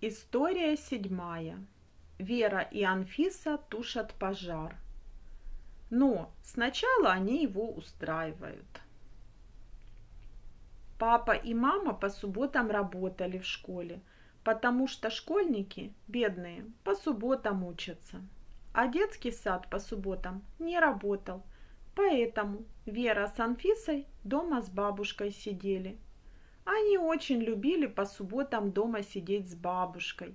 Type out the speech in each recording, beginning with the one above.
История 7. Вера и Анфиса тушат пожар. Но сначала они его устраивают. Папа и мама по субботам работали в школе, потому что школьники, бедные, по субботам учатся. А детский сад по субботам не работал, поэтому Вера с Анфисой дома с бабушкой сидели. Они очень любили по субботам дома сидеть с бабушкой.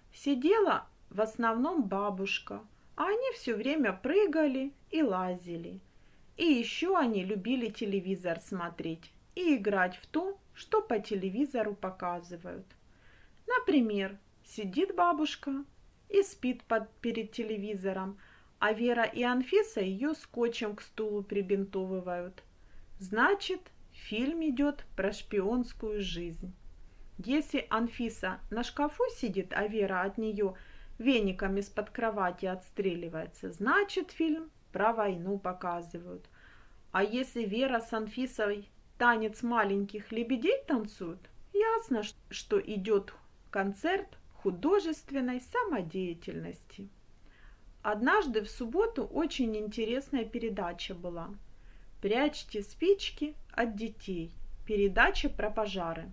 Сидела в основном бабушка, а они все время прыгали и лазили. И еще они любили телевизор смотреть и играть в то, что по телевизору показывают. Например, сидит бабушка и спит перед телевизором, а Вера и Анфиса ее скотчем к стулу прибинтовывают. Значит, фильм идет про шпионскую жизнь. Если Анфиса на шкафу сидит, а Вера от нее веником из-под кровати отстреливается, значит, фильм про войну показывают. А если Вера с Анфисой танец маленьких лебедей танцуют, ясно, что идет концерт художественной самодеятельности. Однажды в субботу очень интересная передача была. «Прячьте спички от детей». Передача про пожары.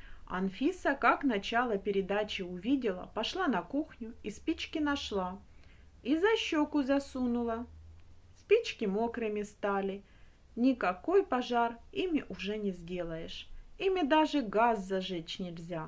Анфиса, как начало передачи увидела, пошла на кухню и спички нашла. И за щеку засунула. Спички мокрыми стали. Никакой пожар ими уже не сделаешь. Ими даже газ зажечь нельзя.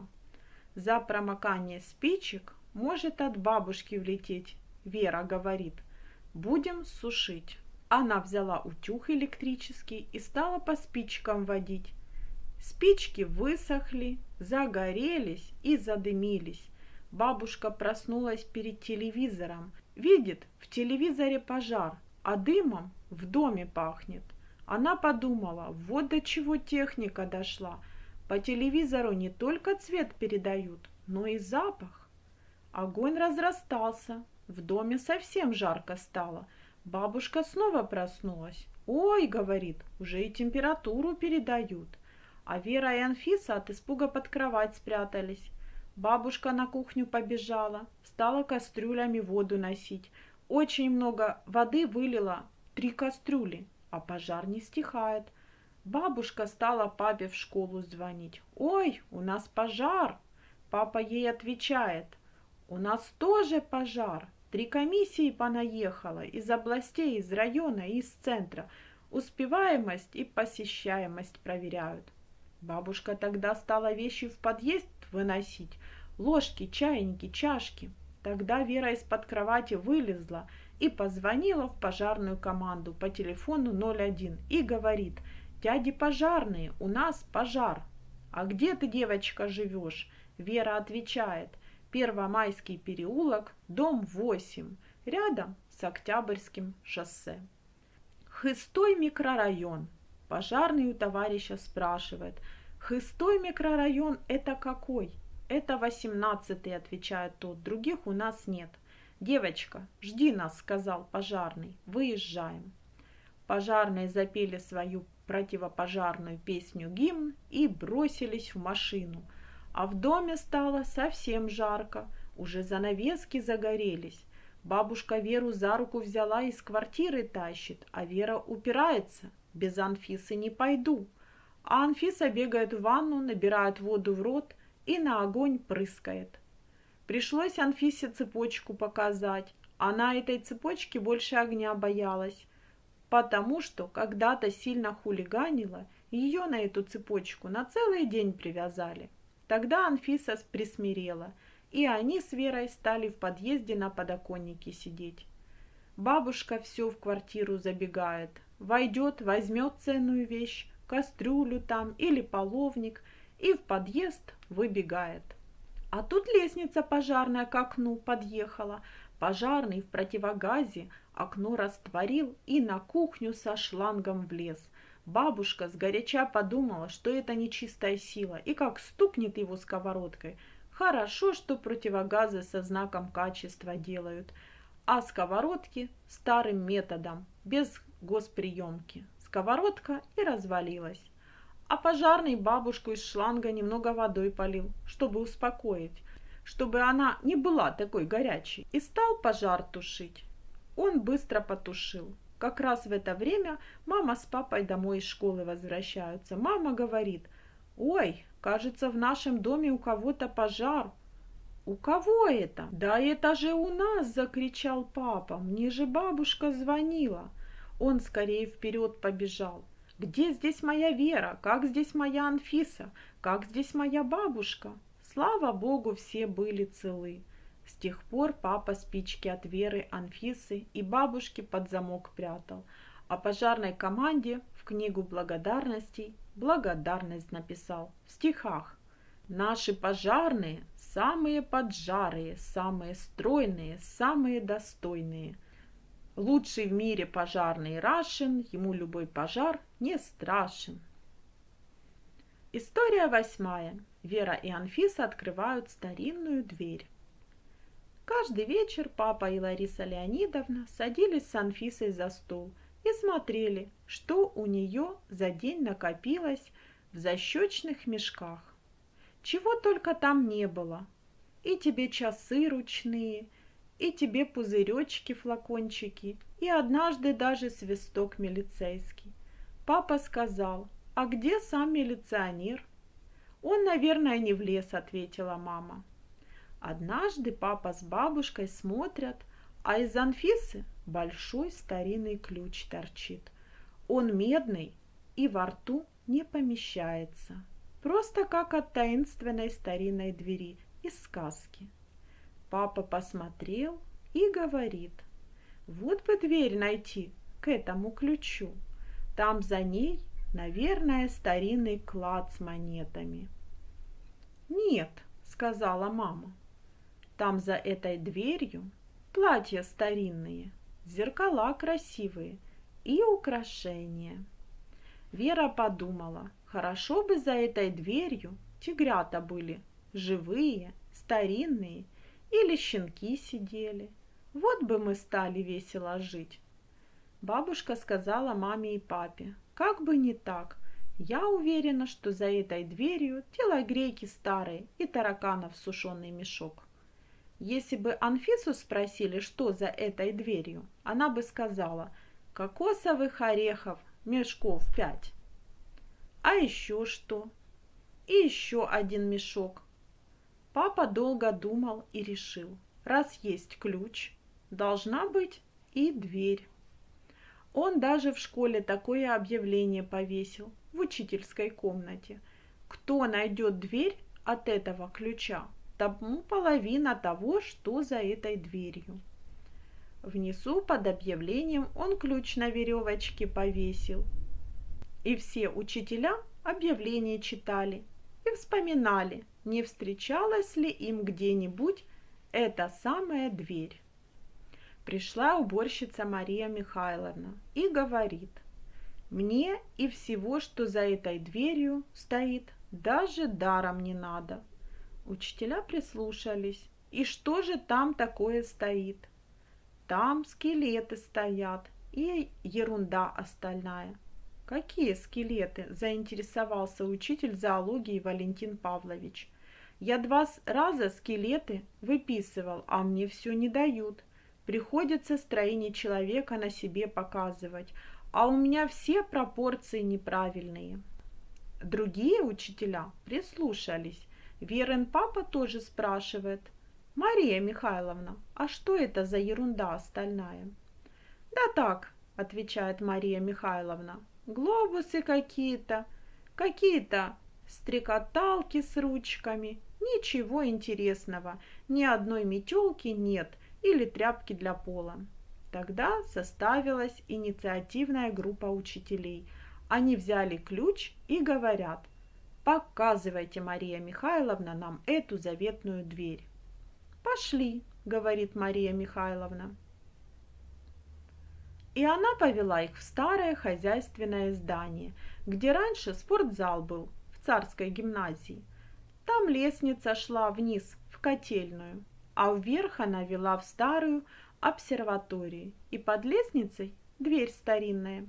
За промокание спичек может от бабушки влететь. Вера говорит: будем сушить. Она взяла утюг электрический и стала по спичкам водить. Спички высохли, загорелись и задымились. Бабушка проснулась перед телевизором. Видит, в телевизоре пожар, а дымом в доме пахнет. Она подумала, вот до чего техника дошла. По телевизору не только цвет передают, но и запах. Огонь разрастался, в доме совсем жарко стало. Бабушка снова проснулась. «Ой, — говорит, — уже и температуру передают». А Вера и Анфиса от испуга под кровать спрятались. Бабушка на кухню побежала, стала кастрюлями воду носить. Очень много воды вылила, 3 кастрюли, а пожар не стихает. Бабушка стала папе в школу звонить. «Ой, у нас пожар!» Папа ей отвечает: «У нас тоже пожар. 3 комиссии понаехало из областей, из района и из центра. Успеваемость и посещаемость проверяют». Бабушка тогда стала вещи в подъезд выносить. Ложки, чайники, чашки. Тогда Вера из-под кровати вылезла и позвонила в пожарную команду по телефону 01 и говорит: «Дяди пожарные, у нас пожар». «А где ты, девочка, живешь?» Вера отвечает: «Первомайский переулок, дом 8, рядом с Октябрьским шоссе». Хыстой микрорайон. Пожарный у товарища спрашивает: «Хыстой микрорайон – это какой?» «Это 18-й», отвечает тот, «других у нас нет». «Девочка, жди нас», сказал пожарный, «выезжаем». Пожарные запели свою противопожарную песню-гимн и бросились в машину. А в доме стало совсем жарко, уже занавески загорелись. Бабушка Веру за руку взяла, из квартиры тащит, а Вера упирается: «Без Анфисы не пойду». А Анфиса бегает в ванну, набирает воду в рот и на огонь прыскает. Пришлось Анфисе цепочку показать. Она этой цепочки больше огня боялась, потому что когда-то сильно хулиганила, ее на эту цепочку на целый день привязали. Тогда Анфиса присмирела, и они с Верой стали в подъезде на подоконнике сидеть. Бабушка все в квартиру забегает, войдет, возьмет ценную вещь, кастрюлю там или половник, и в подъезд выбегает. А тут лестница пожарная к окну подъехала. Пожарный в противогазе окно растворил и на кухню со шлангом влез. Бабушка сгоряча подумала, что это нечистая сила, и как стукнет его сковородкой. Хорошо, что противогазы со знаком качества делают, а сковородки старым методом, без госприемки. Сковородка и развалилась. А пожарный бабушку из шланга немного водой полил, чтобы успокоить. чтобы она не была такой горячей, и стал пожар тушить. Он быстро потушил. Как раз в это время мама с папой домой из школы возвращаются. Мама говорит: «Ой, кажется, в нашем доме у кого-то пожар». «У кого это?» «Да это же у нас!» – закричал папа. «Мне же бабушка звонила». Он скорее вперед побежал. «Где здесь моя Вера? Как здесь моя Анфиса? Как здесь моя бабушка?» Слава Богу, все были целы. С тех пор папа спички от Веры, Анфисы и бабушки под замок прятал, а пожарной команде в книгу благодарностей благодарность написал в стихах. «Наши пожарные самые поджарые, самые стройные, самые достойные. Лучший в мире пожарный Рашин, ему любой пожар не страшен». История 8. Вера и Анфиса открывают старинную дверь. Каждый вечер папа и Лариса Леонидовна садились с Анфисой за стол и смотрели, что у нее за день накопилось в защечных мешках. Чего только там не было. И тебе часы ручные, и тебе пузыречки, флакончики, и однажды даже свисток милицейский. Папа сказал: «А где сам милиционер?» «Он, наверное, не влез», — ответила мама. Однажды папа с бабушкой смотрят, а из Анфисы большой старинный ключ торчит. Он медный и во рту не помещается. Просто как от таинственной старинной двери из сказки. Папа посмотрел и говорит: «Вот бы дверь найти к этому ключу. Там за ней, наверное, старинный клад с монетами». «Нет», — сказала мама, — «там за этой дверью платья старинные, зеркала красивые и украшения». Вера подумала: хорошо бы за этой дверью тигрята были, живые, старинные, или щенки сидели. Вот бы мы стали весело жить. Бабушка сказала маме и папе: как бы не так, я уверена, что за этой дверью телогрейки старые и тараканов сушеный мешок. Если бы Анфису спросили, что за этой дверью, она бы сказала: кокосовых орехов мешков 5. А еще что? И еще один мешок. Папа долго думал и решил: раз есть ключ, должна быть и дверь. Он даже в школе такое объявление повесил в учительской комнате: кто найдет дверь от этого ключа, тому половина того, что за этой дверью. Внизу под объявлением он ключ на веревочке повесил. И все учителя объявление читали и вспоминали, не встречалась ли им где-нибудь эта самая дверь. Пришла уборщица Мария Михайловна и говорит: мне и всего, что за этой дверью стоит, даже даром не надо. Учителя прислушались. И что же там такое стоит? Там скелеты стоят и ерунда остальная. Какие скелеты? Заинтересовался учитель зоологии Валентин Павлович. Я 2 раза скелеты выписывал, а мне все не дают. Приходится строение человека на себе показывать, а у меня все пропорции неправильные. Другие учителя прислушались. Верин папа тоже спрашивает: Мария Михайловна, а что это за ерунда остальная? Да так, отвечает Мария Михайловна, глобусы какие-то стрекоталки с ручками, ничего интересного, ни одной метелки нет или тряпки для пола. Тогда составилась инициативная группа учителей. Они взяли ключ и говорят: показывайте, Мария Михайловна, нам эту заветную дверь. Пошли, говорит Мария Михайловна. И она повела их в старое хозяйственное здание, где раньше спортзал был, в Царской гимназии. Там лестница шла вниз, в котельную, а вверх она вела в старую обсерваторию, и под лестницей дверь старинная.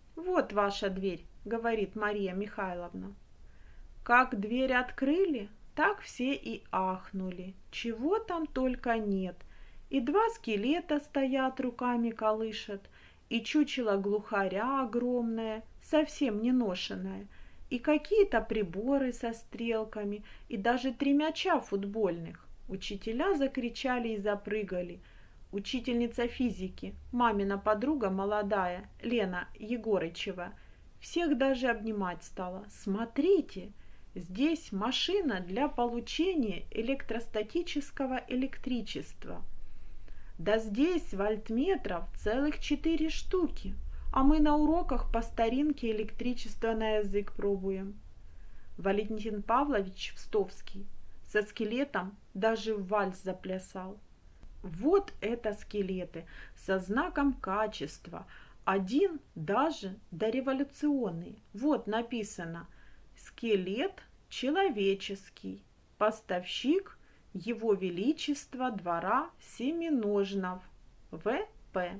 «Вот ваша дверь», — говорит Мария Михайловна. Как дверь открыли, Так все и ахнули. Чего там только нет. И два скелета стоят, руками колышат, и чучело глухаря огромное, совсем не ношенное, и какие-то приборы со стрелками, и даже 3 мяча футбольных. Учителя закричали и запрыгали. Учительница физики, мамина подруга молодая, Лена Егорычева, всех даже обнимать стала. Смотрите, здесь машина для получения электростатического электричества. Да здесь вольтметров целых 4 штуки, а мы на уроках по старинке электричество на язык пробуем. Валентин Павлович Встовский со скелетом даже в вальс заплясал. Вот это скелеты со знаком качества. Один даже дореволюционный. Вот написано: скелет человеческий, поставщик Его Величества двора Семиножнов, В.П.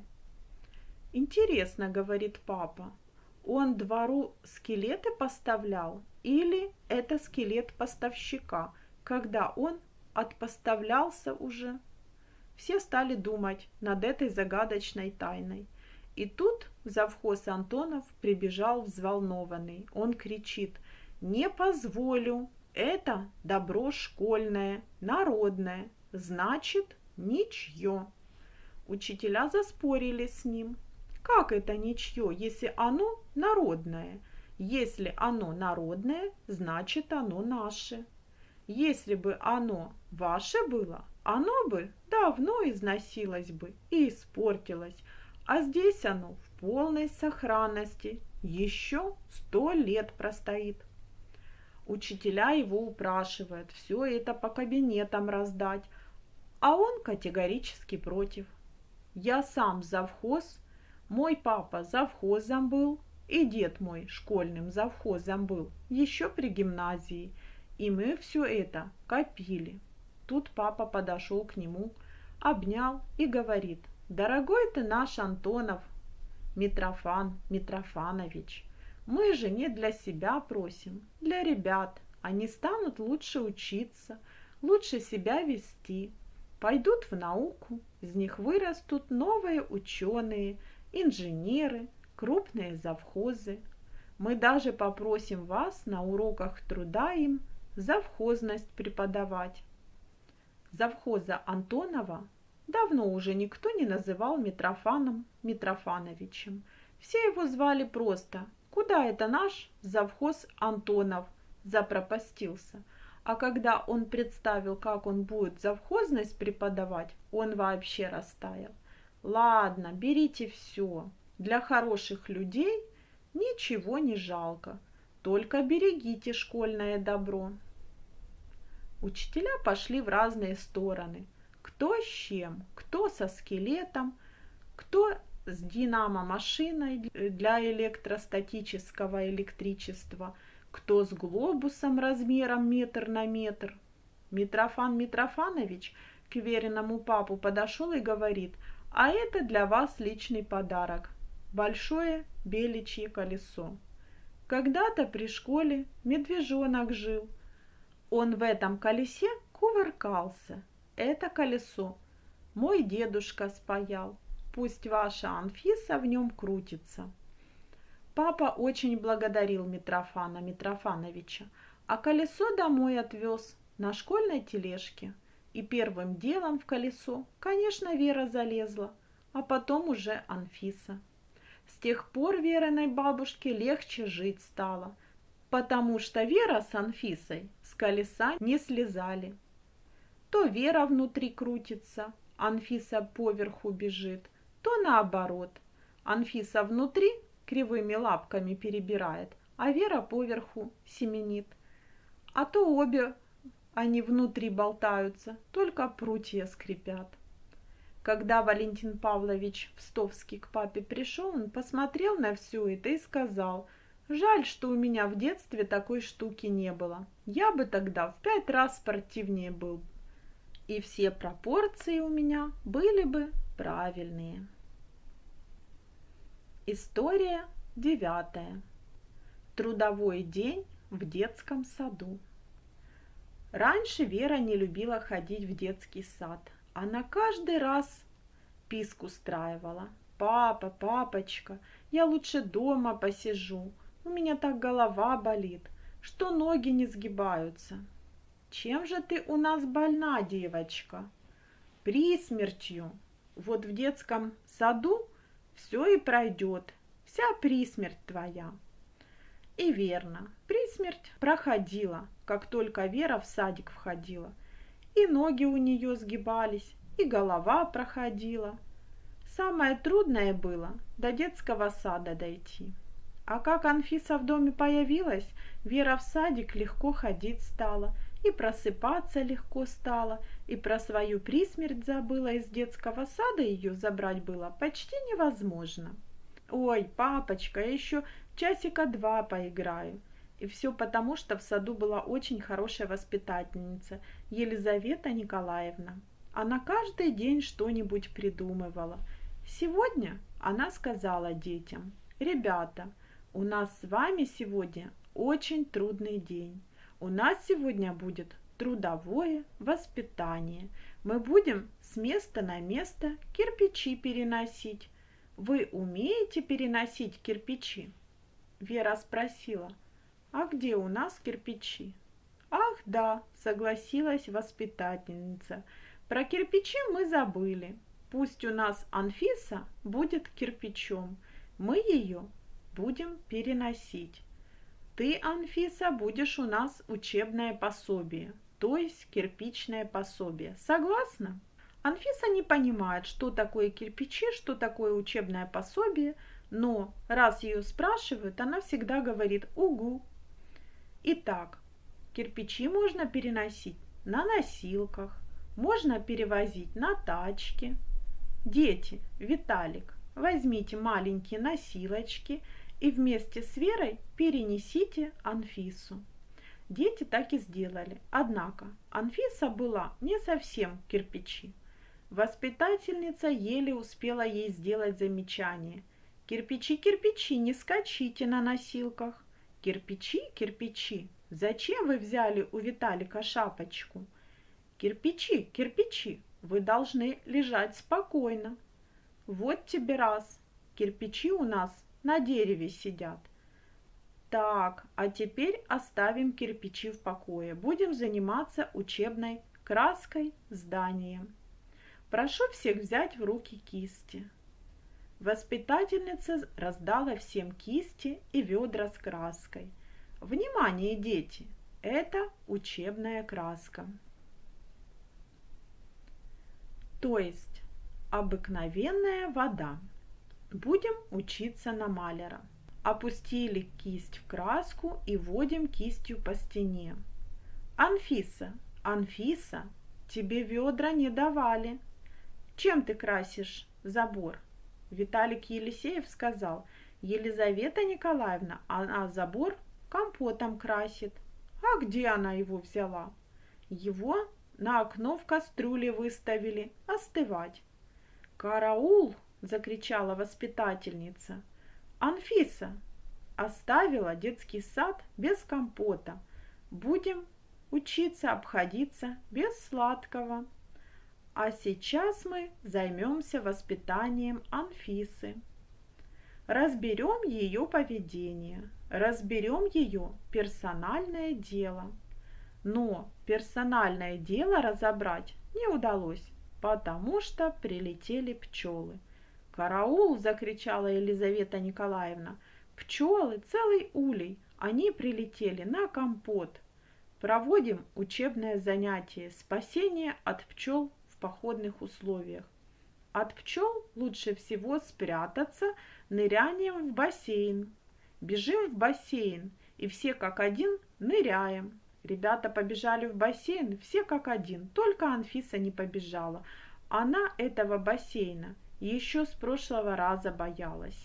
Интересно, говорит папа, он двору скелеты поставлял или это скелет поставщика, когда он отпоставлялся уже? Все стали думать над этой загадочной тайной. И тут завхоз Антонов прибежал взволнованный. Он кричит: «Не позволю! Это добро школьное, народное, значит, ничье!» Учителя заспорили с ним. Как это ничье, если оно народное? Если оно народное, значит, оно наше. Если бы оно ваше было, оно бы давно износилось бы и испортилось, а здесь оно в полной сохранности, еще 100 лет простоит. Учителя его упрашивают все это по кабинетам раздать, а он категорически против. Я сам завхоз, мой папа завхозом был, и дед мой школьным завхозом был, еще при гимназии, и мы все это копили. Тут папа подошел к нему, обнял и говорит: «Дорогой ты наш Антонов, Митрофан Митрофанович, мы же не для себя просим, для ребят. Они станут лучше учиться, лучше себя вести, пойдут в науку, из них вырастут новые ученые, инженеры, крупные завхозы. Мы даже попросим вас на уроках труда им завхозность преподавать». Завхоза Антонова давно уже никто не называл Митрофаном Митрофановичем. Все его звали просто: «Куда это наш завхоз Антонов запропастился?» А когда он представил, как он будет завхозность преподавать, он вообще растаял. Ладно, берите все. Для хороших людей ничего не жалко. Только берегите школьное добро. Учителя пошли в разные стороны. Кто с чем, кто со скелетом, кто с динамо-машиной для электростатического электричества, кто с глобусом размером метр на метр. Митрофан Митрофанович к веренному папу подошел и говорит: «А это для вас личный подарок. Большое беличье колесо. Когда-то при школе медвежонок жил. Он в этом колесе кувыркался. Это колесо мой дедушка спаял. Пусть ваша Анфиса в нем крутится». Папа очень благодарил Митрофана Митрофановича, а колесо домой отвез на школьной тележке. И первым делом в колесо, конечно, Вера залезла, а потом уже Анфиса. С тех пор Вериной бабушке легче жить стало, потому что Вера с Анфисой с колеса не слезали. То Вера внутри крутится, Анфиса поверху бежит, то наоборот. Анфиса внутри кривыми лапками перебирает, а Вера поверху семенит. А то обе они внутри болтаются, только прутья скрипят. Когда Валентин Павлович Встовский к папе пришел, он посмотрел на все это и сказал: «Жаль, что у меня в детстве такой штуки не было. Я бы тогда в 5 раз спортивнее был. И все пропорции у меня были бы правильные». История 9. Трудовой день в детском саду. Раньше Вера не любила ходить в детский сад. Она каждый раз писк устраивала. «Папа, папочка, я лучше дома посижу. У меня так голова болит, что ноги не сгибаются». «Чем же ты у нас больна, девочка?» «Присмертью. Вот в детском саду все и пройдет, вся присмерть твоя». И верно, присмерть проходила, как только Вера в садик входила. И ноги у нее сгибались, и голова проходила. Самое трудное было до детского сада дойти. А как Анфиса в доме появилась, Вера в садик легко ходить стала, и просыпаться легко стало, и про свою присмерть забыла, из детского сада ее забрать было почти невозможно. «Ой, папочка, я еще часика два поиграю». И все потому, что в саду была очень хорошая воспитательница Елизавета Николаевна. Она каждый день что-нибудь придумывала. Сегодня она сказала детям: «Ребята, у нас с вами сегодня очень трудный день. У нас сегодня будет трудовое воспитание. Мы будем с места на место кирпичи переносить. Вы умеете переносить кирпичи?» Вера спросила: «А где у нас кирпичи?» «Ах, да», согласилась воспитательница, «про кирпичи мы забыли. Пусть у нас Анфиса будет кирпичом, мы ее будем переносить. Ты, Анфиса, будешь у нас учебное пособие, то есть кирпичное пособие. Согласна?» Анфиса не понимает, что такое кирпичи, что такое учебное пособие, но раз ее спрашивают, она всегда говорит «угу». Итак, кирпичи можно переносить на носилках, можно перевозить на тачке. Дети, Виталик, возьмите маленькие носилочки и вместе с Верой перенесите Анфису. Дети так и сделали. Однако Анфиса была не совсем кирпичи. Воспитательница еле успела ей сделать замечание: «Кирпичи, кирпичи, не скачите на носилках». «Кирпичи, кирпичи, зачем вы взяли у Виталика шапочку?» «Кирпичи, кирпичи, вы должны лежать спокойно». «Вот тебе раз, кирпичи у нас на дереве сидят». «Так, а теперь оставим кирпичи в покое, будем заниматься учебной краской зданием. Прошу всех взять в руки кисти». Воспитательница раздала всем кисти и ведра с краской. Внимание, дети! Это учебная краска. То есть обыкновенная вода. Будем учиться на маляра. Опустили кисть в краску и водим кистью по стене. «Анфиса, Анфиса, тебе ведра не давали. Чем ты красишь забор?» Виталик Елисеев сказал: «Елизавета Николаевна, она забор компотом красит». «А где она его взяла?» «Его на окно в кастрюле выставили остывать». «Караул!» – закричала воспитательница. «Анфиса оставила детский сад без компота. Будем учиться обходиться без сладкого. А сейчас мы займемся воспитанием Анфисы. Разберем ее поведение, разберем ее персональное дело». Но персональное дело разобрать не удалось, потому что прилетели пчелы. «Караул!» – закричала Елизавета Николаевна. «Пчелы, целый улей, они прилетели на компот. Проводим учебное занятие «Спасение от пчел в походных условиях». От пчел лучше всего спрятаться нырянием в бассейн. Бежим в бассейн и все как один ныряем. Ребята побежали в бассейн, все как один, только Анфиса не побежала. Она этого бассейна еще с прошлого раза боялась.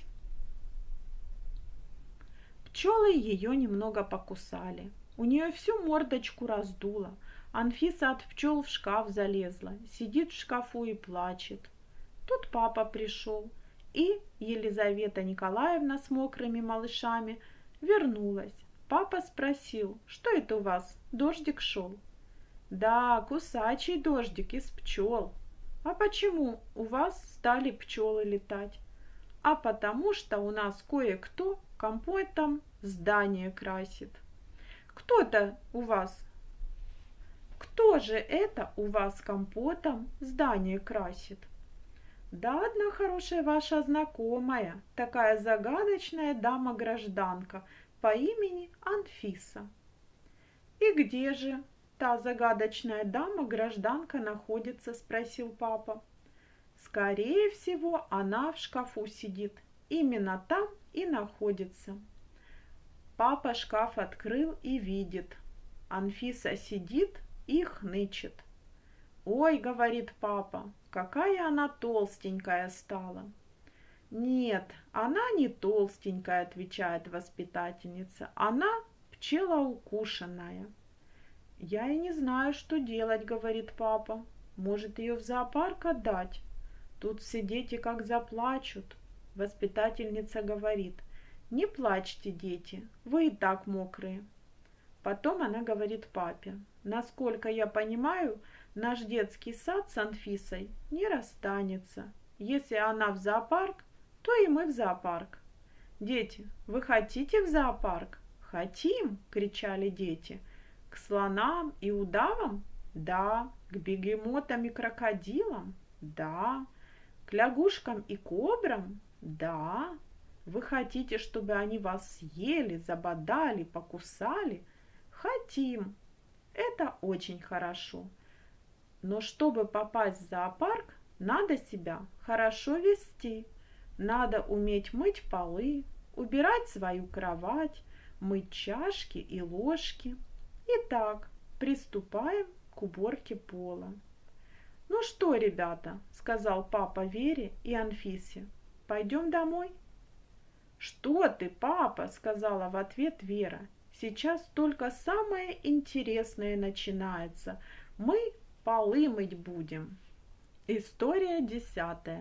Пчелы ее немного покусали. У нее всю мордочку раздуло. Анфиса от пчел в шкаф залезла, сидит в шкафу и плачет. Тут папа пришел, и Елизавета Николаевна с мокрыми малышами вернулась. Папа спросил: «Что это у вас? Дождик шел?» Да, кусачий дождик из пчел. А почему у вас стали пчелы летать? А потому что у нас кое-кто компотом здание красит. Кто-то у вас, кто же это у вас компотом здание красит? Да, одна хорошая ваша знакомая, такая загадочная дама-гражданка по имени Анфиса. И где же та загадочная дама-гражданка находится, спросил папа. Скорее всего, она в шкафу сидит. Именно там и находится. Папа шкаф открыл и видит. Анфиса сидит и хнычет. «Ой, — говорит папа, — какая она толстенькая стала!» «Нет, она не толстенькая, — отвечает воспитательница, — она пчелоукушенная». «Я и не знаю, что делать, — говорит папа. Может, ее в зоопарк отдать? Тут все дети как заплачут». Воспитательница говорит: «Не плачьте, дети, вы и так мокрые». Потом она говорит папе: «Насколько я понимаю, наш детский сад с Анфисой не расстанется. Если она в зоопарк, то и мы в зоопарк». «Дети, вы хотите в зоопарк?» «Хотим!» – кричали дети. «К слонам и удавам?» «Да». «К бегемотам и крокодилам?» «Да». «К лягушкам и кобрам?» «Да». «Вы хотите, чтобы они вас съели, забодали, покусали?» «Хотим». Это очень хорошо. Но чтобы попасть в зоопарк, надо себя хорошо вести. Надо уметь мыть полы, убирать свою кровать, мыть чашки и ложки. Итак, приступаем к уборке пола. «Ну что, ребята, — сказал папа Вере и Анфисе, — пойдем домой?» «Что ты, папа, — сказала в ответ Вера, — сейчас только самое интересное начинается. Мы полы мыть будем». История 10.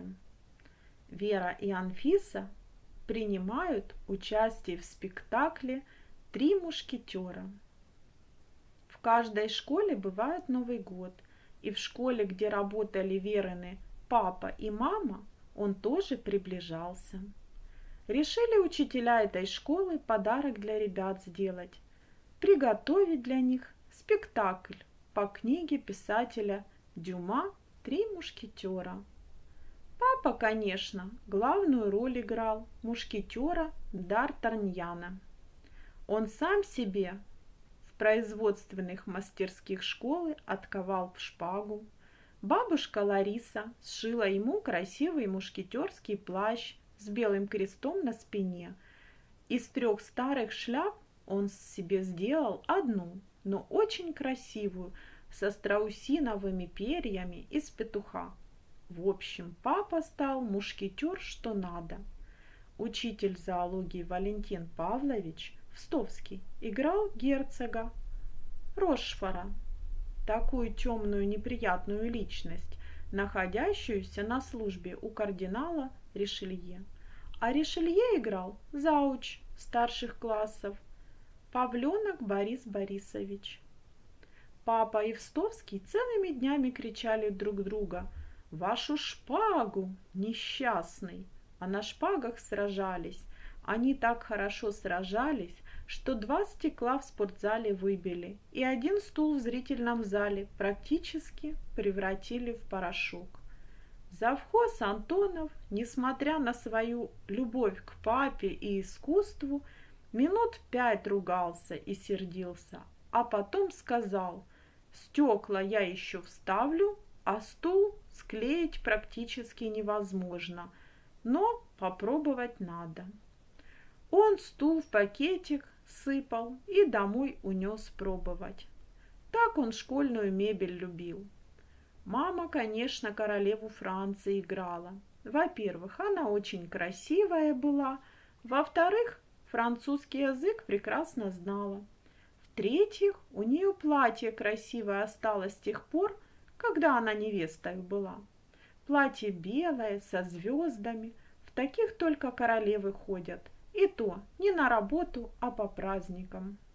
Вера и Анфиса принимают участие в спектакле «Три мушкетера». В каждой школе бывает Новый год, и в школе, где работали Верины папа и мама, он тоже приближался. Решили учителя этой школы подарок для ребят сделать, приготовить для них спектакль по книге писателя Дюма «Три мушкетера». Папа, конечно, главную роль играл мушкетера Д'Артаньяна. Он сам себе в производственных мастерских школы отковал шпагу. Бабушка Лариса сшила ему красивый мушкетерский плащ с белым крестом на спине. Из 3 старых шляп он себе сделал одну, но очень красивую, со страусиновыми перьями из петуха. В общем, папа стал мушкетер что надо. Учитель зоологии Валентин Павлович Встовский играл герцога Рошфора, такую темную неприятную личность, находящуюся на службе у кардинала Ришелье. А Ришелье играл зауч старших классов Павленок Борис Борисович. Папа и Встовский целыми днями кричали друг друга: «Вашу шпагу, несчастный!» А на шпагах сражались. Они так хорошо сражались, что 2 стекла в спортзале выбили, и 1 стул в зрительном зале практически превратили в порошок. Завхоз Антонов, несмотря на свою любовь к папе и искусству, минут 5 ругался и сердился, а потом сказал: «Стекла я еще вставлю, а стул склеить практически невозможно, но попробовать надо». Он стул в пакетик сыпал и домой унес пробовать. Так он школьную мебель любил. Мама, конечно, королеву Франции играла. Во-первых, она очень красивая была. Во-вторых, французский язык прекрасно знала. В-третьих, у нее платье красивое осталось с тех пор, когда она невестой была. Платье белое, со звездами. В таких только королевы ходят. И то не на работу, а по праздникам.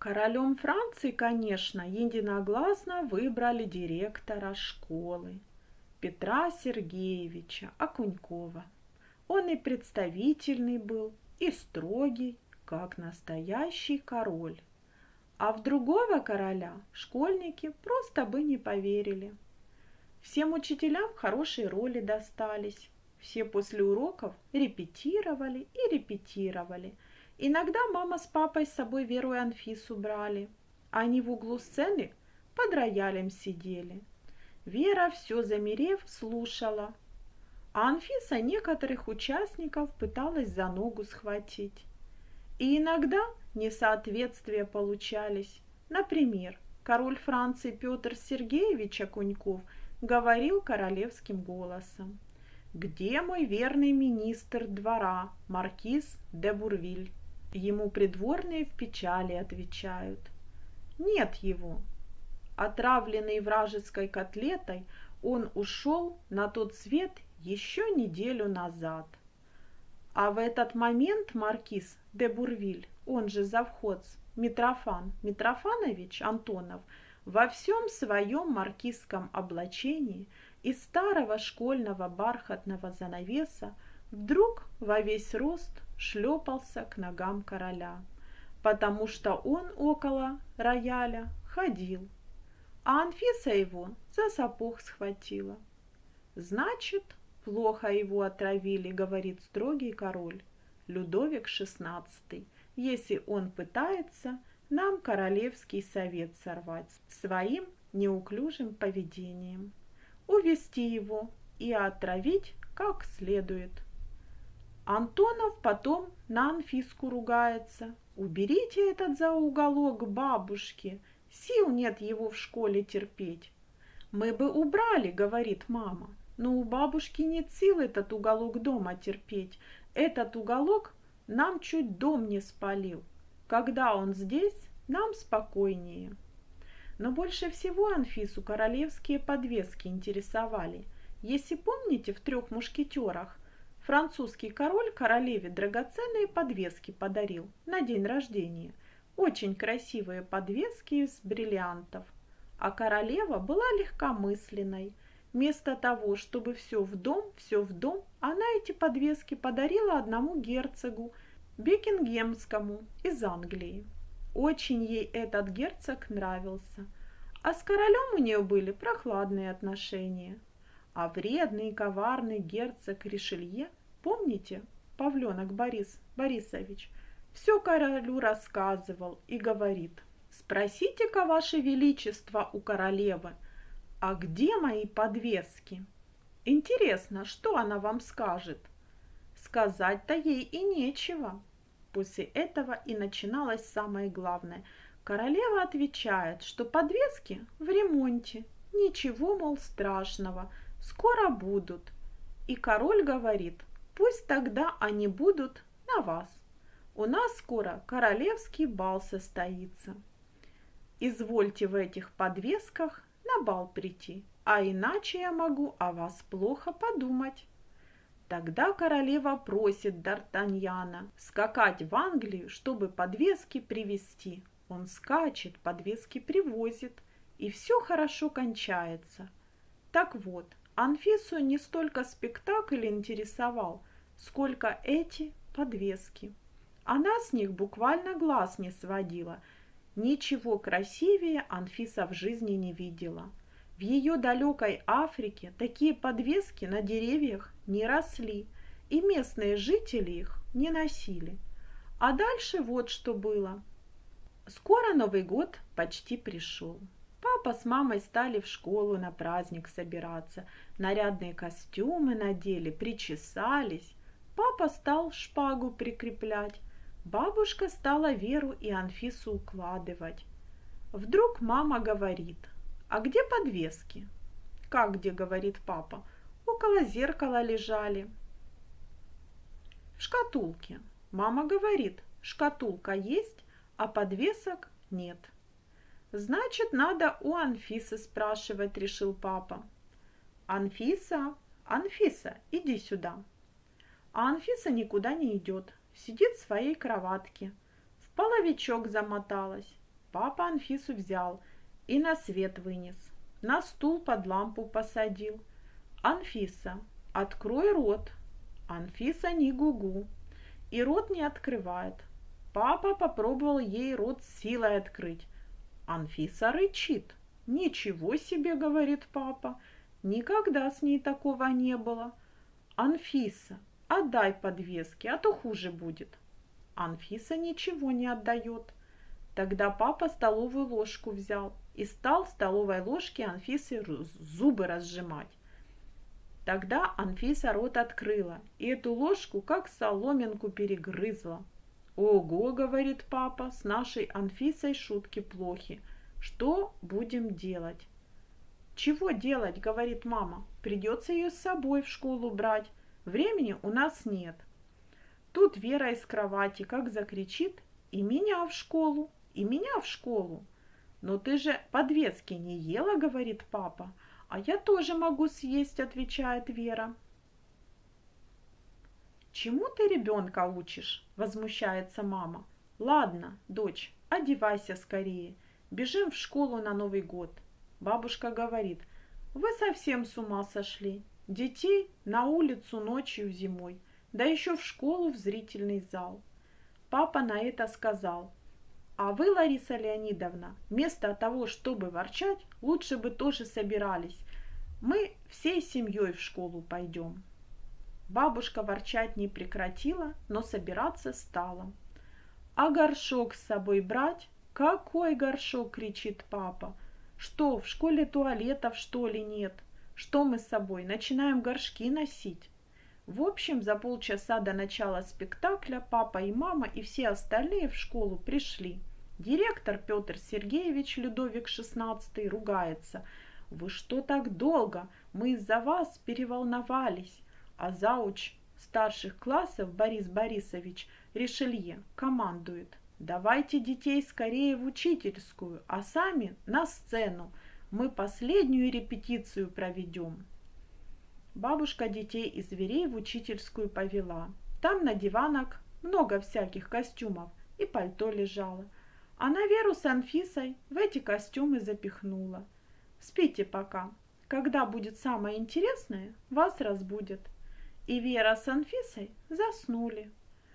Королем Франции, конечно, единогласно выбрали директора школы Петра Сергеевича Окунькова. Он и представительный был, и строгий, как настоящий король. А в другого короля школьники просто бы не поверили. Всем учителям хорошие роли достались. Все после уроков репетировали и репетировали. Иногда мама с папой с собой Веру и Анфису брали. Они в углу сцены под роялем сидели. Вера, все замерев, слушала, а Анфиса некоторых участников пыталась за ногу схватить. И иногда несоответствия получались. Например, король Франции Петр Сергеевич Окуньков говорил королевским голосом: «Где мой верный министр двора, маркиз де Бурвиль?» Ему придворные в печали отвечают: «Нет его». Отравленный вражеской котлетой, он ушел на тот свет еще неделю назад. А в этот момент маркиз де Бурвиль, он же завхоз Митрофанович Антонов, во всем своем маркизском облачении из старого школьного бархатного занавеса вдруг во весь рост шлепался к ногам короля, потому что он около рояля ходил, а Анфиса его за сапог схватила. «Значит, плохо его отравили, — говорит строгий король Людовик XVI, — если он пытается нам королевский совет сорвать своим неуклюжим поведением, увести его и отравить как следует». Антонов потом на Анфиску ругается: «Уберите этот за уголок бабушки, сил нет его в школе терпеть». «Мы бы убрали, — говорит мама, — но у бабушки нет сил этот уголок дома терпеть. Этот уголок нам чуть дом не спалил. Когда он здесь, нам спокойнее». Но больше всего Анфису королевские подвески интересовали. Если помните, в «Трех мушкетерах» французский король королеве драгоценные подвески подарил на день рождения. Очень красивые подвески из бриллиантов. А королева была легкомысленной. Вместо того, чтобы все в дом, она эти подвески подарила одному герцогу Бекингемскому из Англии. Очень ей этот герцог нравился, а с королем у нее были прохладные отношения. А вредный и коварный герцог Ришелье, помните, Павленок Борисович, все королю рассказывал и говорит: «Спросите-ка, ваше величество, у королевы, а где мои подвески?» Интересно, что она вам скажет? Сказать-то ей и нечего. После этого и начиналось самое главное. Королева отвечает, что подвески в ремонте, ничего, мол, страшного, скоро будут. И король говорит: пусть тогда они будут на вас. У нас скоро королевский бал состоится. Извольте в этих подвесках на бал прийти, а иначе я могу о вас плохо подумать. Тогда королева просит Д'Артаньяна скакать в Англию, чтобы подвески привезти. Он скачет, подвески привозит, и все хорошо кончается. Так вот, Анфису не столько спектакль интересовал, сколько эти подвески. Она с них буквально глаз не сводила. Ничего красивее Анфиса в жизни не видела. В ее далекой Африке такие подвески на деревьях не росли, и местные жители их не носили. А дальше вот что было. Скоро Новый год почти пришел. Папа с мамой стали в школу на праздник собираться. Нарядные костюмы надели, причесались. Папа стал шпагу прикреплять. Бабушка стала Веру и Анфису укладывать. Вдруг мама говорит: «А где подвески?» «Как где?» — говорит папа. «Около зеркала лежали». «В шкатулке». Мама говорит: «Шкатулка есть, а подвесок нет». «Значит, надо у Анфисы спрашивать», — решил папа. «Анфиса, Анфиса, иди сюда». А Анфиса никуда не идет, сидит в своей кроватке, в половичок замоталась. Папа Анфису взял и на свет вынес, на стул под лампу посадил. «Анфиса, открой рот». Анфиса ни гугу и рот не открывает. Папа попробовал ей рот силой открыть. Анфиса рычит. «Ничего себе, — говорит папа, — никогда с ней такого не было. Анфиса, отдай подвески, а то хуже будет». Анфиса ничего не отдает. Тогда папа столовую ложку взял и стал столовой ложке Анфисы зубы разжимать. Тогда Анфиса рот открыла и эту ложку как соломинку перегрызла. «Ого, — говорит папа, — с нашей Анфисой шутки плохи. Что будем делать?» «Чего делать, — говорит мама, — придется ее с собой в школу брать. Времени у нас нет». Тут Вера из кровати как закричит: «И меня в школу, и меня в школу!» «Но ты же подвески не ела, — говорит папа». «А я тоже могу съесть, — отвечает Вера». «Чему ты ребенка учишь?» – возмущается мама. «Ладно, дочь, одевайся скорее. Бежим в школу на Новый год». Бабушка говорит: «Вы совсем с ума сошли. Детей на улицу ночью зимой, да еще в школу в зрительный зал». Папа на это сказал: «А вы, Лариса Леонидовна, вместо того, чтобы ворчать, лучше бы тоже собирались. Мы всей семьей в школу пойдем». Бабушка ворчать не прекратила, но собираться стала. «А горшок с собой брать?» «Какой горшок?» – кричит папа. «Что, в школе туалетов, что ли, нет? Что мы с собой, начинаем горшки носить?» В общем, за полчаса до начала спектакля папа и мама и все остальные в школу пришли. Директор Петр Сергеевич Людовик XVI ругается: «Вы что так долго? Мы из-за вас переволновались». А зауч старших классов Борис Борисович Ришелье командует: «Давайте детей скорее в учительскую, а сами на сцену. Мы последнюю репетицию проведем». Бабушка детей и зверей в учительскую повела. Там на диванах много всяких костюмов и пальто лежало. Она Веру с Анфисой в эти костюмы запихнула. «Спите пока. Когда будет самое интересное, вас разбудят». И Вера с Анфисой заснули.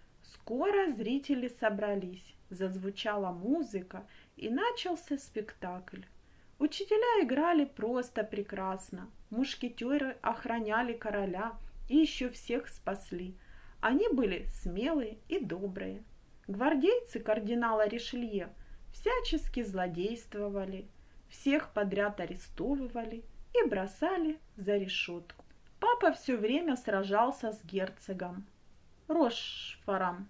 Скоро зрители собрались, зазвучала музыка и начался спектакль. Учителя играли просто прекрасно, мушкетеры охраняли короля и еще всех спасли. Они были смелые и добрые. Гвардейцы кардинала Ришелье всячески злодействовали, всех подряд арестовывали и бросали за решетку. Папа все время сражался с герцогом Рошфором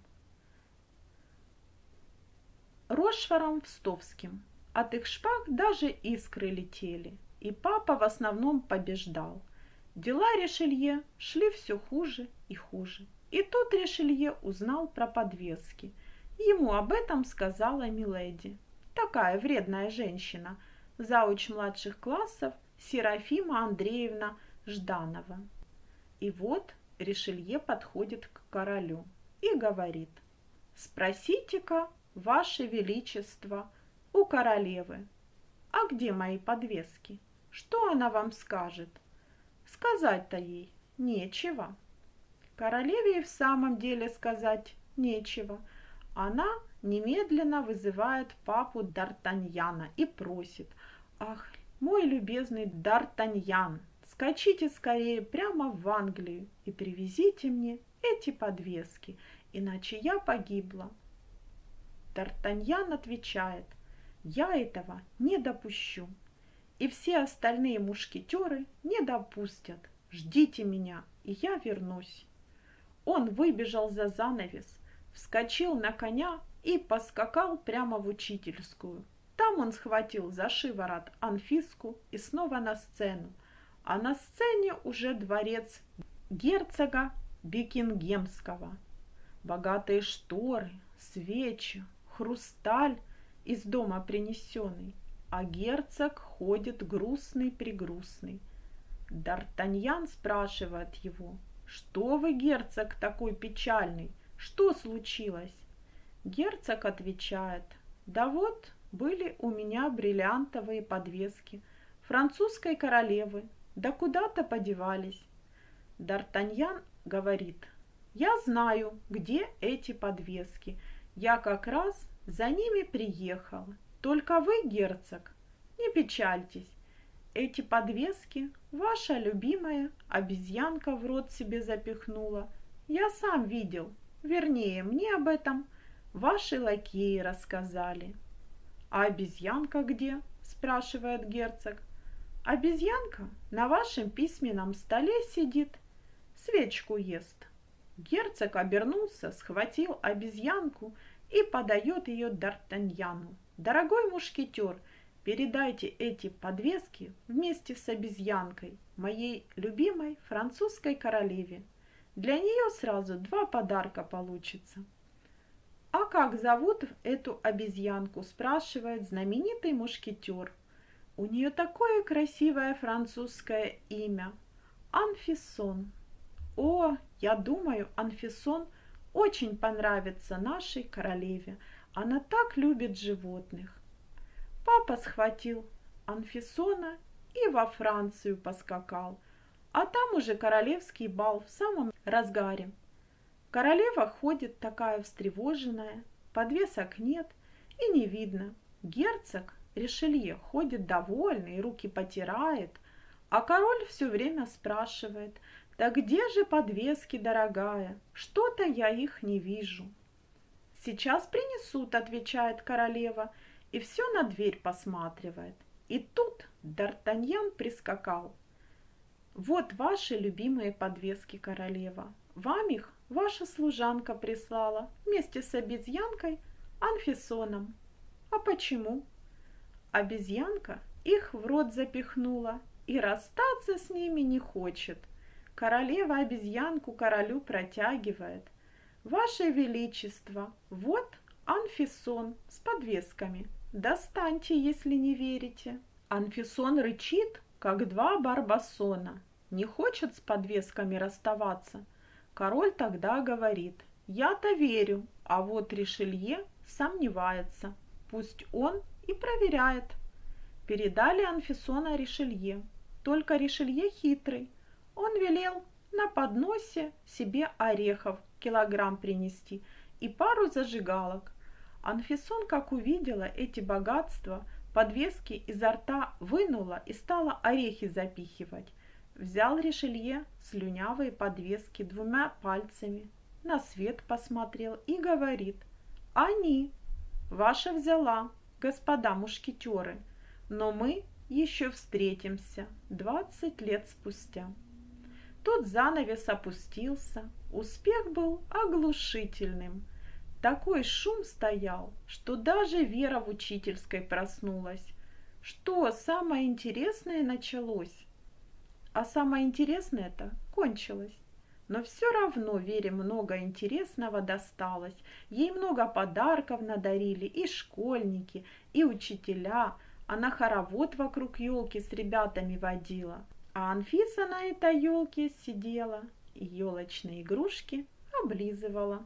Встовским. От их шпаг даже искры летели, и папа в основном побеждал. Дела Ришелье шли все хуже и хуже. И тут Ришелье узнал про подвески. Ему об этом сказала миледи, такая вредная женщина, зауч младших классов Серафима Андреевна Жданова. И вот Ришелье подходит к королю и говорит: «Спросите-ка, ваше величество, у королевы, а где мои подвески? Что она вам скажет?» Сказать-то ей нечего. Королеве и в самом деле сказать нечего. Она немедленно вызывает папу Д'Артаньяна и просит: «Ах, мой любезный Д'Артаньян, скачите скорее прямо в Англию и привезите мне эти подвески, иначе я погибла». Д'Артаньян отвечает: «Я этого не допущу, и все остальные мушкетеры не допустят. Ждите меня, и я вернусь». Он выбежал за занавес, вскочил на коня и поскакал прямо в учительскую. Там он схватил за шиворот Анфиску и снова на сцену. А на сцене уже дворец герцога Бекингемского. Богатые шторы, свечи, хрусталь из дома принесенный, а герцог ходит грустный-прегрустный. Д'Артаньян спрашивает его: «Что вы, герцог, такой печальный? Что случилось?» Герцог отвечает: «Да вот, были у меня бриллиантовые подвески французской королевы, да куда-то подевались. Д'Артаньян говорит: «Я знаю, где эти подвески. Я как раз за ними приехал. Только вы, герцог, не печальтесь. Эти подвески ваша любимая обезьянка в рот себе запихнула. Я сам видел. Вернее, мне об этом ваши лакеи рассказали». «А обезьянка где?» – спрашивает герцог. «Обезьянка на вашем письменном столе сидит, свечку ест». Герцог обернулся, схватил обезьянку и подает ее Д'Артаньяну. «Дорогой мушкетер, передайте эти подвески вместе с обезьянкой моей любимой французской королеве. Для нее сразу 2 подарка получится». «А как зовут эту обезьянку?» – спрашивает знаменитый мушкетер. «У нее такое красивое французское имя – Анфисон». «О, я думаю, Анфисон очень понравится нашей королеве. Она так любит животных». Папа схватил Анфисона и во Францию поскакал, а там уже королевский бал в самом разгаре. Королева ходит такая встревоженная, подвесок нет и не видно. Герцог Ришелье ходит довольный, руки потирает, а король все время спрашивает: «Да где же подвески, дорогая? Что-то я их не вижу». «Сейчас принесут», — отвечает королева, и все на дверь посматривает. И тут Д'Артаньян прискакал. «Вот ваши любимые подвески, королева. Вам их ваша служанка прислала вместе с обезьянкой Анфисоном». «А почему?» «Обезьянка их в рот запихнула и расстаться с ними не хочет». Королева обезьянку королю протягивает. «Ваше Величество, вот Анфисон с подвесками. Достаньте, если не верите». Анфисон рычит, как 2 барбосона. Не хочет с подвесками расставаться. Король тогда говорит: «Я-то верю, а вот Ришелье сомневается. Пусть он и проверяет». Передали Анфисона Ришелье. Только Ришелье хитрый. Он велел на подносе себе орехов килограмм принести и пару зажигалок. Анфисон, как увидела эти богатства, подвески изо рта вынула и стала орехи запихивать. Взял Ришелье слюнявые подвески 2 пальцами, на свет посмотрел и говорит: «Они, ваша взяла, господа мушкетеры, но мы еще встретимся 20 лет спустя». Тут занавес опустился, успех был оглушительным. Такой шум стоял, что даже Вера в учительской проснулась. Что самое интересное началось? А самое интересное-то кончилось. Но все равно Вере много интересного досталось. Ей много подарков надарили и школьники, и учителя. Она хоровод вокруг елки с ребятами водила. А Анфиса на этой елке сидела и елочные игрушки облизывала.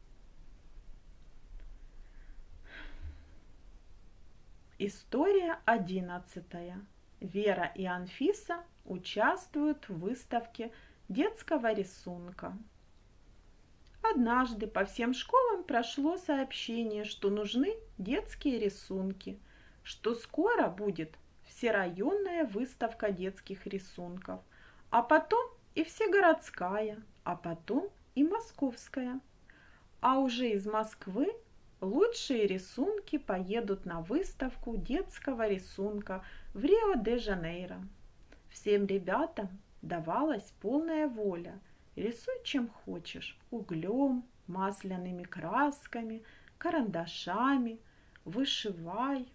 История 11. Вера и Анфиса участвуют в выставке детского рисунка. Однажды по всем школам прошло сообщение, что нужны детские рисунки, что скоро будет всерайонная выставка детских рисунков, а потом и всегородская, а потом и московская. А уже из Москвы лучшие рисунки поедут на выставку детского рисунка в Рио-де-Жанейро. Всем ребятам давалась полная воля. Рисуй чем хочешь: углем, масляными красками, карандашами, вышивай.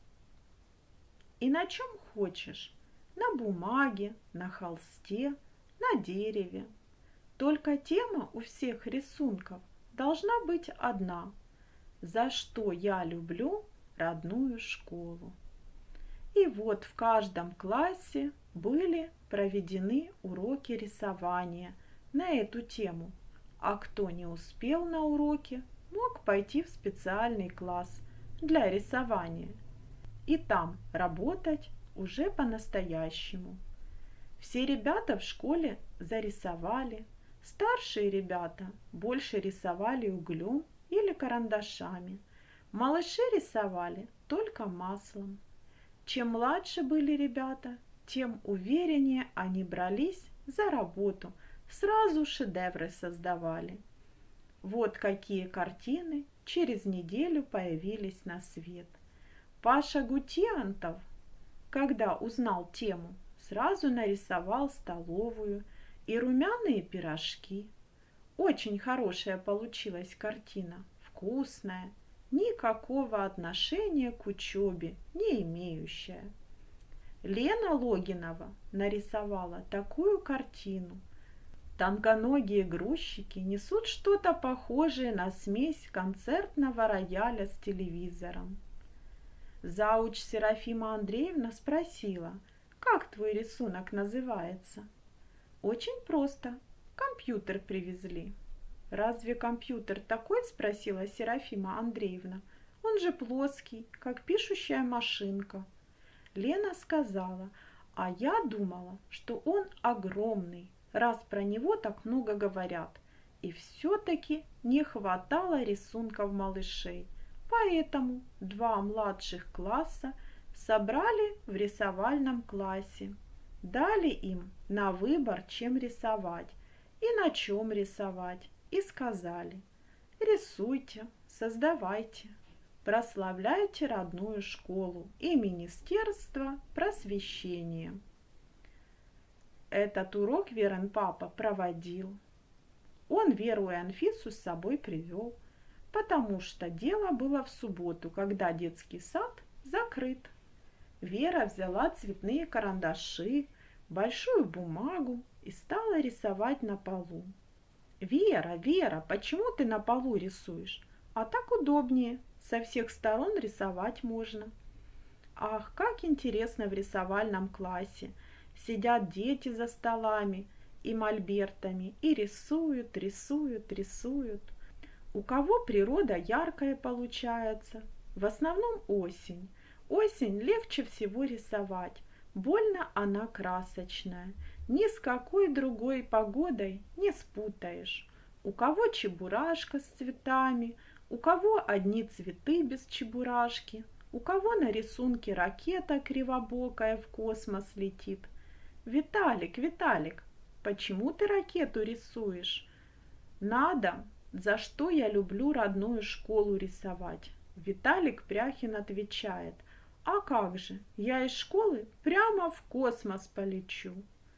И на чем хочешь: на бумаге, на холсте, на дереве. Только тема у всех рисунков должна быть одна: за что я люблю родную школу. И вот в каждом классе были проведены уроки рисования на эту тему, а кто не успел на уроке, мог пойти в специальный класс для рисования. И там работать уже по-настоящему. Все ребята в школе зарисовали. Старшие ребята больше рисовали углем или карандашами. Малыши рисовали только маслом. Чем младше были ребята, тем увереннее они брались за работу, сразу шедевры создавали. Вот какие картины через неделю появились на свет. Паша Гутиантов, когда узнал тему, сразу нарисовал столовую и румяные пирожки. Очень хорошая получилась картина, вкусная, никакого отношения к учебе не имеющая. Лена Логинова нарисовала такую картину. Тонконогие грузчики несут что-то похожее на смесь концертного рояля с телевизором. Зауч Серафима Андреевна спросила, как твой рисунок называется? Очень просто. Компьютер привезли. Разве компьютер такой? Спросила Серафима Андреевна. Он же плоский, как пишущая машинка. Лена сказала, а я думала, что он огромный, раз про него так много говорят. И все-таки не хватало рисунков малышей. Поэтому 2 младших класса собрали в рисовальном классе. Дали им на выбор, чем рисовать и на чем рисовать. И сказали, рисуйте, создавайте, прославляйте родную школу и Министерство просвещения. Этот урок Верин папа проводил. Он Веру и Анфису с собой привел, потому что дело было в субботу, когда детский сад закрыт. Вера взяла цветные карандаши, большую бумагу и стала рисовать на полу. «Вера, Вера, почему ты на полу рисуешь? А так удобнее, со всех сторон рисовать можно». Ах, как интересно в рисовальном классе. Сидят дети за столами и мольбертами и рисуют, рисуют, рисуют. У кого природа яркая получается? В основном осень. Осень легче всего рисовать. Больно она красочная. Ни с какой другой погодой не спутаешь. У кого чебурашка с цветами, у кого одни цветы без чебурашки, у кого на рисунке ракета кривобокая в космос летит. Виталик, Виталик, почему ты ракету рисуешь? Надо, за что я люблю родную школу рисовать. Виталик Пряхин отвечает, а как же, я из школы прямо в космос полечу.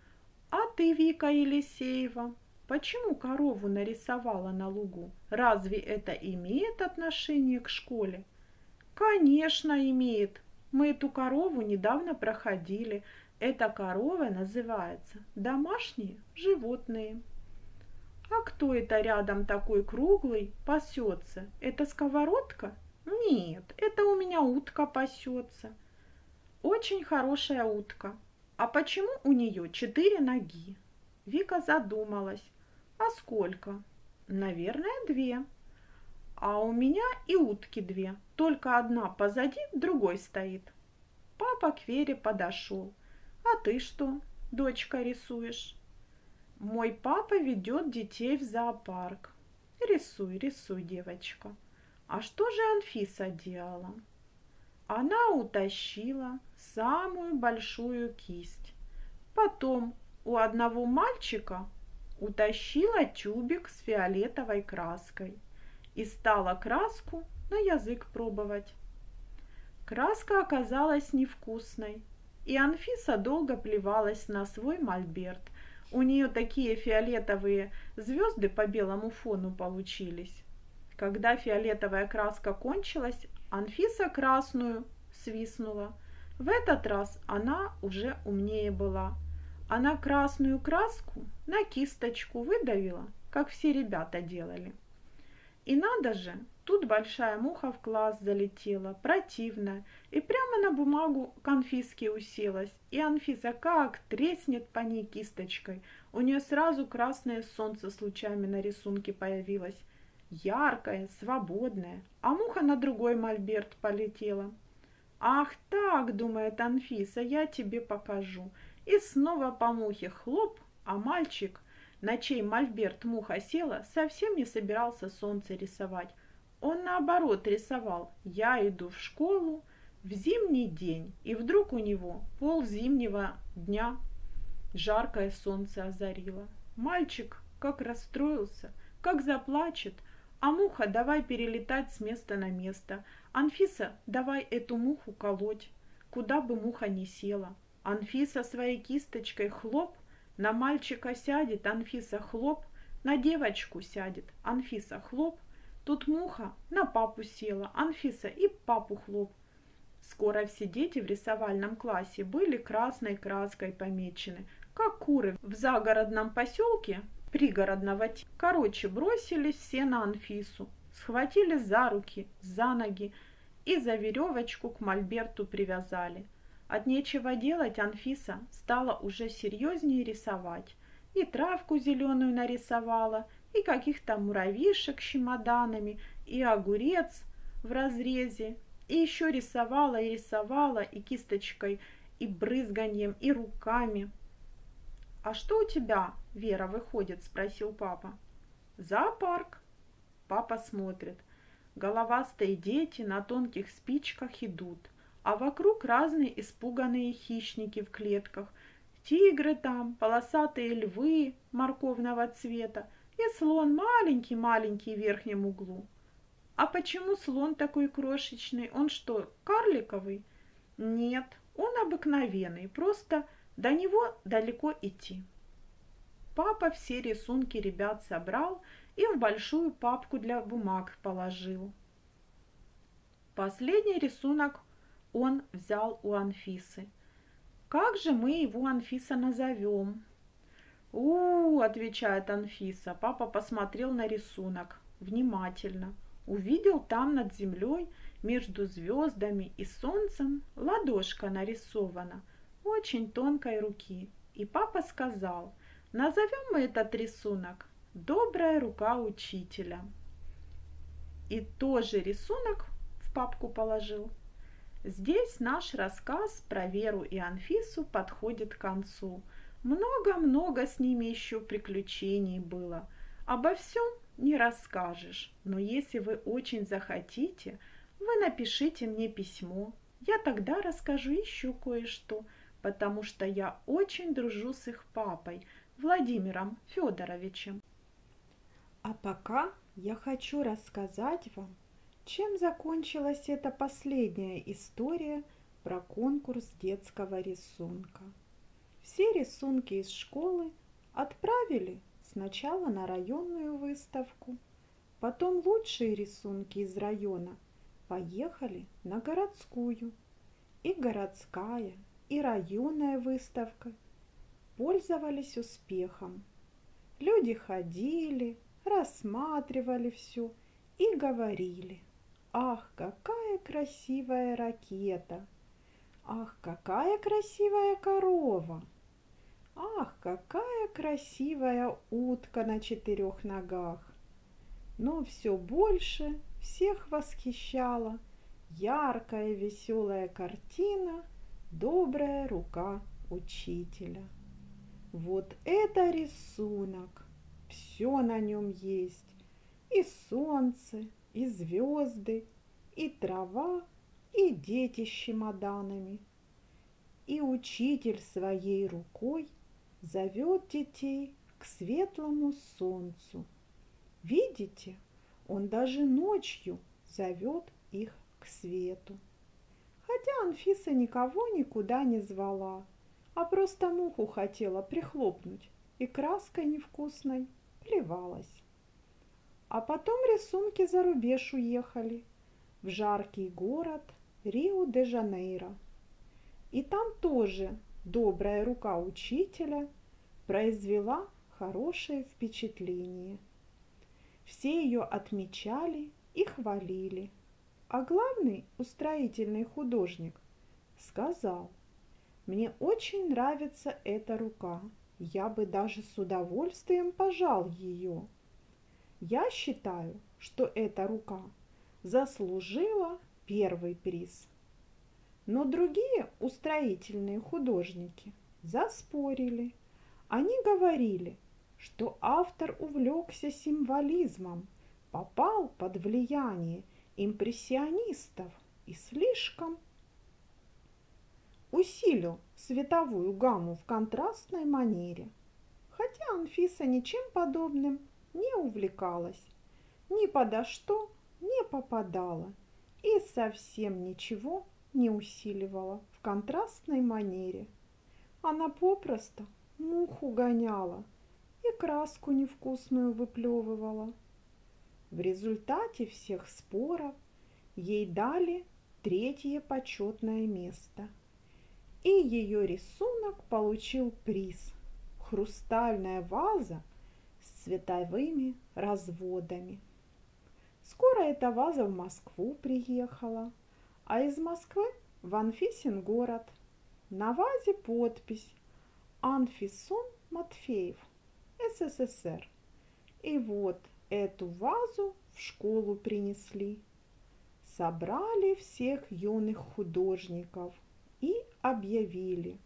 А ты, Вика Елисеева, почему корову нарисовала на лугу? Разве это имеет отношение к школе? Конечно, имеет. Мы эту корову недавно проходили. Эта корова называется домашние животные. А кто это рядом такой круглый пасется? Это сковородка? Нет, это у меня утка пасется. Очень хорошая утка. А почему у нее 4 ноги? Вика задумалась. А сколько? Наверное, 2. А у меня и утки 2, только одна позади, другой стоит. Папа к Вере подошел. А ты что, дочка, рисуешь? Мой папа ведет детей в зоопарк. Рисуй, рисуй, девочка. А что же Анфиса делала? Она утащила самую большую кисть. Потом у одного мальчика утащила тюбик с фиолетовой краской и стала краску на язык пробовать. Краска оказалась невкусной, и Анфиса долго плевалась на свой мольберт. У нее такие фиолетовые звезды по белому фону получились. Когда фиолетовая краска кончилась, Анфиса красную свистнула. В этот раз она уже умнее была. Она красную краску на кисточку выдавила, как все ребята делали. И надо же, тут большая муха в класс залетела, противная, и прямо на бумагу к Анфиске уселась. И Анфиса как треснет по ней кисточкой. У нее сразу красное солнце с лучами на рисунке появилось. яркое, свободное, а муха на другой мольберт полетела. «Ах так, — думает Анфиса, — я тебе покажу». И снова по мухе хлоп, а мальчик, на чей мольберт муха села, совсем не собирался солнце рисовать. Он наоборот рисовал: «Я иду в школу в зимний день», и вдруг у него ползимнего дня жаркое солнце озарило. Мальчик как расстроился, как заплачет, а муха давай перелетать с места на место. Анфиса, давай эту муху колоть, куда бы муха ни села. Анфиса своей кисточкой хлоп, на мальчика сядет, Анфиса хлоп, на девочку сядет, Анфиса хлоп. Тут муха на папу села, Анфиса и папу хлоп. Скоро все дети в рисовальном классе были красной краской помечены, как куры в загородном поселке пригородного типа. Короче, бросились все на Анфису, схватили за руки, за ноги и за веревочку к мольберту привязали. От нечего делать Анфиса стала уже серьезнее рисовать. И травку зеленую нарисовала, и каких-то муравьишек с чемоданами, и огурец в разрезе, и еще рисовала и рисовала, и кисточкой, и брызганьем, и руками. «А что у тебя, Вера, выходит?» – спросил папа. «Зоопарк». Папа смотрит. Головастые дети на тонких спичках идут, а вокруг разные испуганные хищники в клетках. Тигры там, полосатые львы морковного цвета и слон маленький-маленький в верхнем углу. «А почему слон такой крошечный? Он что, карликовый?» «Нет, он обыкновенный, просто до него далеко идти». Папа все рисунки ребят собрал и в большую папку для бумаг положил. Последний рисунок он взял у Анфисы. «Как же мы его, Анфиса, назовем?» Отвечает Анфиса. Папа посмотрел на рисунок внимательно. Увидел там над землей, между звездами и солнцем, ладошка нарисована, очень тонкой руки. И папа сказал: «Назовем мы этот рисунок «Добрая рука учителя». И тоже рисунок в папку положил. Здесь наш рассказ про Веру и Анфису подходит к концу. Много-много с ними еще приключений было. Обо всем не расскажешь, но если вы очень захотите, вы напишите мне письмо. Я тогда расскажу еще кое-что, потому что я очень дружу с их папой, Владимиром Федоровичем. А пока я хочу рассказать вам, чем закончилась эта последняя история про конкурс детского рисунка. Все рисунки из школы отправили сначала на районную выставку, потом лучшие рисунки из района поехали на городскую. И городская, и районная выставка пользовались успехом. Люди ходили, рассматривали все и говорили: «Ах, какая красивая ракета! Ах, какая красивая корова! Ах, какая красивая утка на 4 ногах!» Но все больше всех восхищала яркая веселая картина «Добрая рука учителя». Вот это рисунок! Все на нем есть: и солнце, и звезды, и трава, и дети с чемоданами. И учитель своей рукой зовет детей к светлому солнцу. Видите, он даже ночью зовет их к свету. Хотя Анфиса никого никуда не звала, а просто муху хотела прихлопнуть и краской невкусной плевалась. А потом рисунки за рубеж уехали, в жаркий город Рио-де-Жанейро. И там тоже добрая рука учителя произвела хорошее впечатление. Все ее отмечали и хвалили. А главный устроительный художник сказал: «Мне очень нравится эта рука, я бы даже с удовольствием пожал ее». Я считаю, что эта рука заслужила первый приз. Но другие устроительные художники заспорили. Они говорили, что автор увлекся символизмом, попал под влияние импрессионистов и слишком усилил световую гамму в контрастной манере. Хотя Анфиса ничем подобным не увлекалась, ни подо что не попадала и совсем ничего не усиливала в контрастной манере. Она попросту муху гоняла и краску невкусную выплевывала. В результате всех споров ей дали третье почетное место, и ее рисунок получил приз – хрустальная ваза с цветовыми разводами. Скоро эта ваза в Москву приехала, а из Москвы в Анфисин город. На вазе подпись «Анфисон Матфеев, СССР». И вот эту вазу в школу принесли. Собрали всех юных художников и объявили: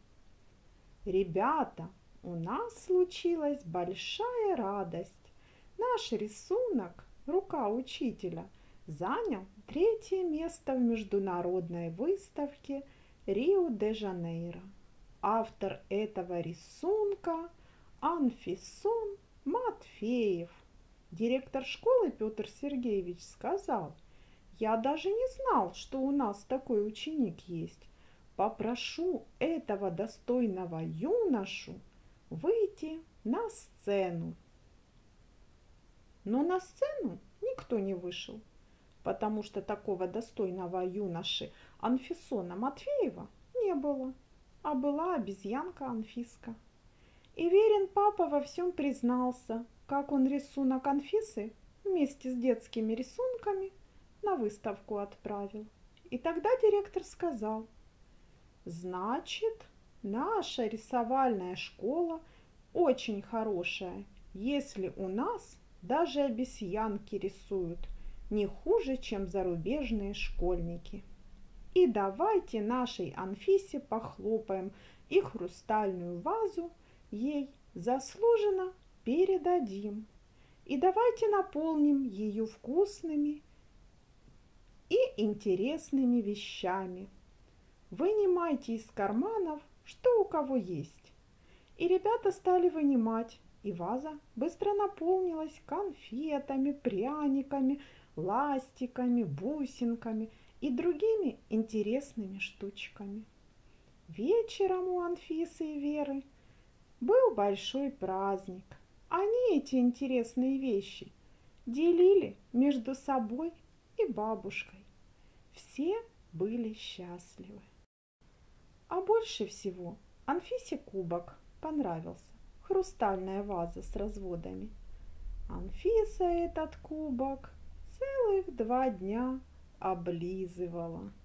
ребята, у нас случилась большая радость. Наш рисунок «Рука учителя» занял третье место в международной выставке Рио-де-Жанейро. Автор этого рисунка Анфисон Матфеев. Директор школы Петр Сергеевич сказал: я даже не знал, что у нас такой ученик есть. Попрошу этого достойного юношу выйти на сцену. Но на сцену никто не вышел, потому что такого достойного юноши Анфисона Матфеева не было, а была обезьянка Анфиска. И Верин папа во всем признался, как он рисунок Анфисы вместе с детскими рисунками на выставку отправил. И тогда директор сказал: значит, наша рисовальная школа очень хорошая, если у нас даже обезьянки рисуют не хуже, чем зарубежные школьники. И давайте нашей Анфисе похлопаем и хрустальную вазу ей заслуженно передадим. И давайте наполним ее вкусными и интересными вещами. Вынимайте из карманов, что у кого есть. И ребята стали вынимать, и ваза быстро наполнилась конфетами, пряниками, ластиками, бусинками и другими интересными штучками. Вечером у Анфисы и Веры был большой праздник. Они эти интересные вещи делили между собой и бабушкой. Все были счастливы. А больше всего Анфисе кубок понравился. Хрустальная ваза с разводами. Анфиса этот кубок целых 2 дня облизывала.